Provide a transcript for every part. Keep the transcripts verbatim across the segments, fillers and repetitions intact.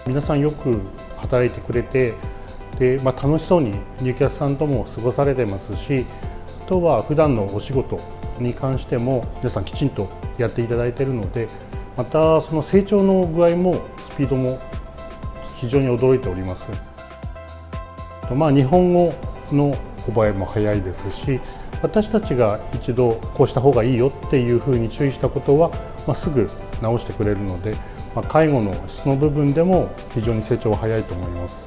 皆さんよく働いてくれて、で、まあ、楽しそうに入居者さんとも過ごされてますし、あとは普段のお仕事に関しても皆さんきちんとやっていただいているので、またその成長の具合もスピードも非常に驚いております。まあ、日本語の覚えも早いですし、私たちが一度こうした方がいいよっていうふうに注意したことは、まあ、すぐ直してくれるので、まあ、介護の質の部分でも非常に成長は早いと思います。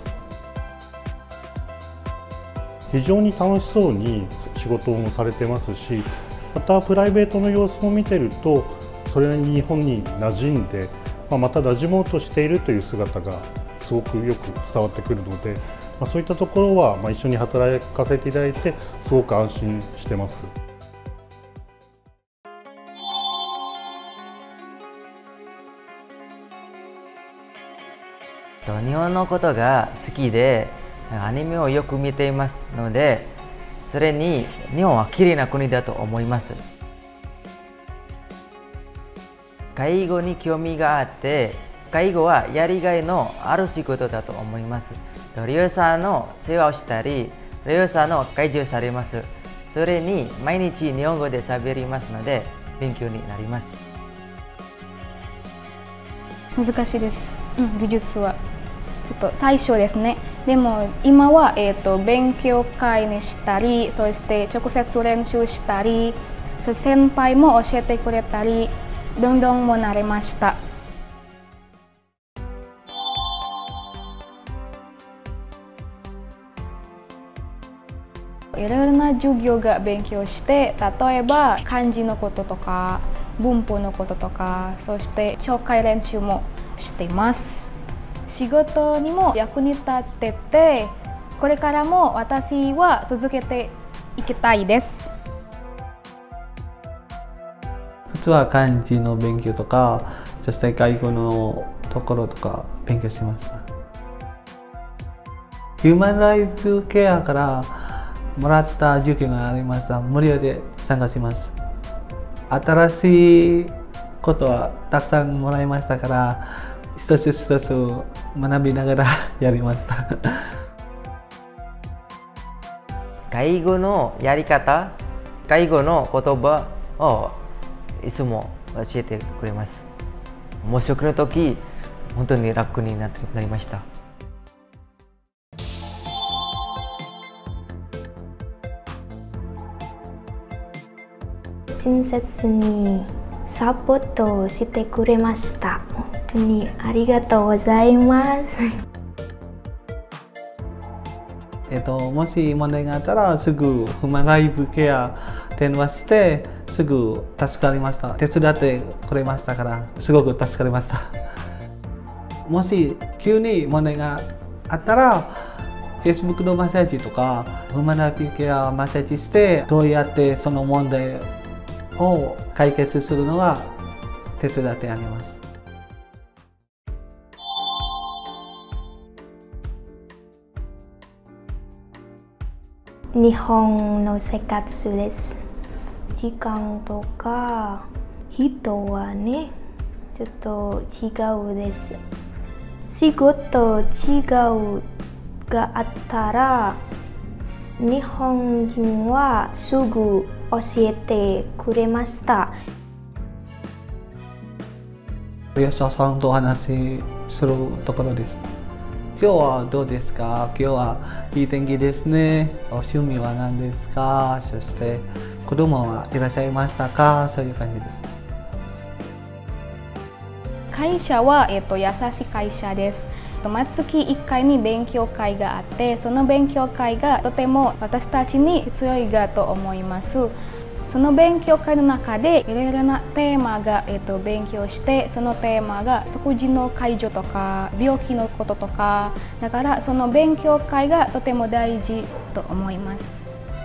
非常に楽しそうに仕事もされてますし、またプライベートの様子も見てると、それに日本に馴染んで、まあ、また馴染もうとしているという姿がすごくよく伝わってくるので、まあ、そういったところはまあ一緒に働かせていただいてすごく安心してます。 日本のことが好きでアニメをよく見ていますので、それに日本は綺麗な国だと思います。介護に興味があって、介護はやりがいのある仕事だと思います。利用者の世話をしたり、利用者の介助をされます。それに毎日日本語で喋りますので勉強になります。 難しいです、うん、技術はちょっと最初ですね。でも今は、えー、と勉強会にしたり、そして直接練習したり、そして先輩も教えてくれたり、どんどんも慣れました。いろいろな授業が勉強して、例えば漢字のこととか文法のこととか、そして紹介練習もしています。仕事にも役に立ってて、これからも私は続けていきたいです。 普通は漢字の勉強とか、そして介護のところとか勉強しました。ヒューマンライフケアからもらった授業がありました。無料で参加します。新しいことはたくさんもらいましたから、一つ一つ学びながらやりました。 介護のやり方、介護の言葉をいつも教えてくれます。模試の時、本当に楽になりました。 親切にサポートしてくれました。本当にありがとうございます。 えっと、もし問題があったらすぐヒューマンライフケア電話してすぐ助かりました。手伝ってくれましたからすごく助かりました。もし急に問題があったら Facebook のマッサージとかヒューマンライフケアマッサージしてどうやってその問題を解決するのは手伝ってあげます。 日本の生活です。時間とか人はね、ちょっと違うです。仕事違うがあったら日本人はすぐ教えてくれました。 利用者さんとお話しするところです。今日はどうですか？今日はいい天気ですね。お趣味は何ですか？そして子供はいらっしゃいましたか？そういう感じです。 会社は、えっと、優しい会社です。毎月いっかいに勉強会があって、その勉強会がとても私たちに必要だと思います。その勉強会の中でいろいろなテーマが、えっと、勉強して、そのテーマが食事の介助とか病気のこととか、だからその勉強会がとても大事と思います。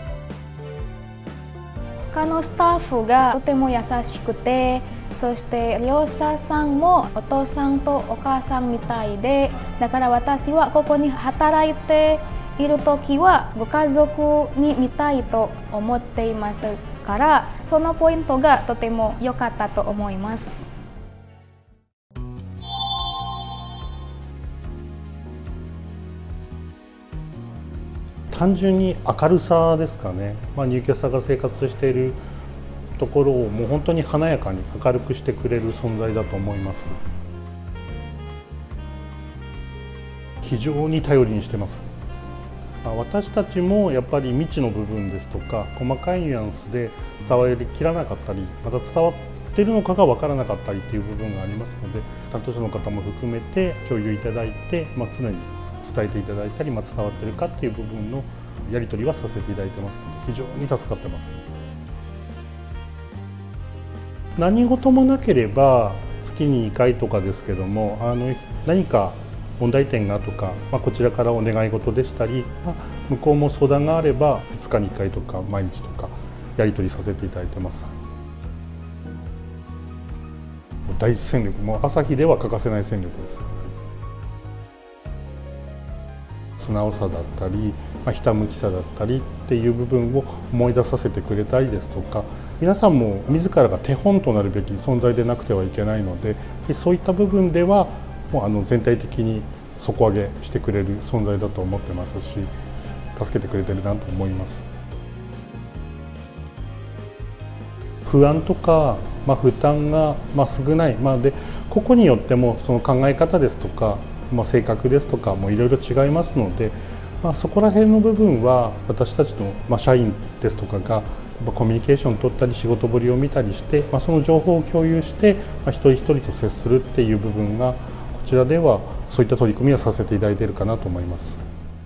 他のスタッフがとても優しくて、そして利用者さんもお父さんとお母さんみたいで、だから私はここに働いている時はご家族に見たいと思っていますから、そのポイントがとても良かったと思います。 単純に明るさですかね、まあ、入居者が生活しているところをもう本当に華やかに明るくしてくれる存在だと思います。非常に頼りにしてます。私たちもやっぱり未知の部分ですとか細かいニュアンスで伝わりきらなかったり、また伝わっているのかが分からなかったりという部分がありますので、担当者の方も含めて共有いただいて、まあ、常に伝えていただいたり、まあ、伝わっているかっていう部分のやり取りはさせていただいてますので、非常に助かってます。何事もなければ月ににかいとかですけども、あの何か問題点がとか、まあ、こちらからお願い事でしたり、まあ、向こうも相談があればふつかにいっかいとか毎日とかやり取りさせていただいてます。大戦力、もう朝日では欠かせない戦力です。素直さだったり、まあ、ひたむきさだったりっていう部分を思い出させてくれたりですとか、皆さんも自らが手本となるべき存在でなくてはいけないので、そういった部分ではもうあの全体的に底上げしてくれる存在だと思ってますし、助けてくれてるなと思います。不安とか、まあ、負担が、まあ、少ない、まあ、で個々によってもその考え方ですとか、まあ、性格ですとかもいろいろ違いますので、まあ、そこら辺の部分は私たちの、まあ、社員ですとかがコミュニケーションを取ったり仕事ぶりを見たりして、まあ、その情報を共有して、まあ、一人一人と接するっていう部分がこちらではそういった取り組みをさせていただいているかなと思います。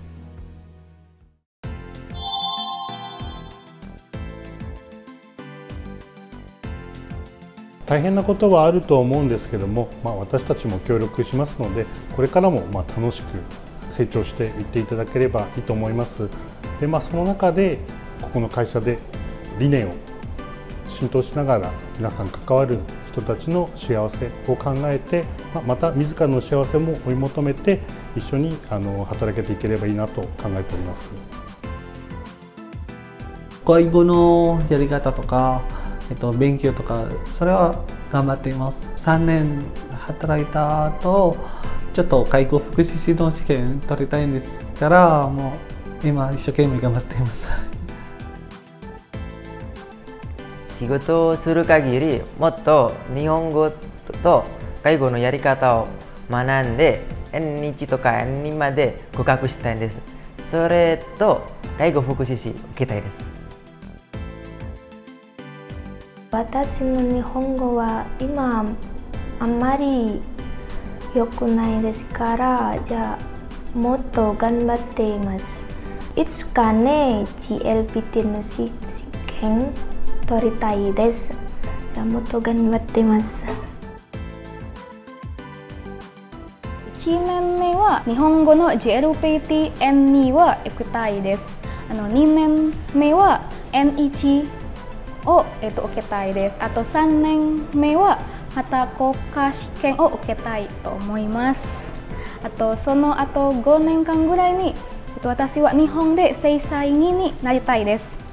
大変なことはあると思うんですけども、まあ、私たちも協力しますので、これからもまあ楽しく成長していっていただければいいと思います。で、まあ、その中でここの会社で理念を浸透しながら皆さん関わる人たちの幸せを考えて、また自らの幸せも追い求めて一緒にあの働けていければいいなと考えております。 介護のやり方とか、えっと、勉強とかそれは頑張っています。さんねん働いた後ちょっと介護福祉指導試験取りたいんですから、もう今一生懸命頑張っています。 仕事をする限りもっと日本語と介護のやり方を学んで エヌワン とか エヌツー まで合格したいんです。それと介護福祉士受けたいです。 私の日本語は今あんまり良くないですから、じゃあもっと頑張っています。いつかね ジーエルピーティー の試験取りたいです。じゃあもっと頑張っています。 いちねんめは日本語の ジーエルピーティー エヌツー は受けたいです。あのにねんめは エヌワン を、えっと、受けたいです。あとさんねんめはまた国家試験を受けたいと思います。あとその後ごねんかんぐらいに、えっと、私は日本で正社員になりたいです。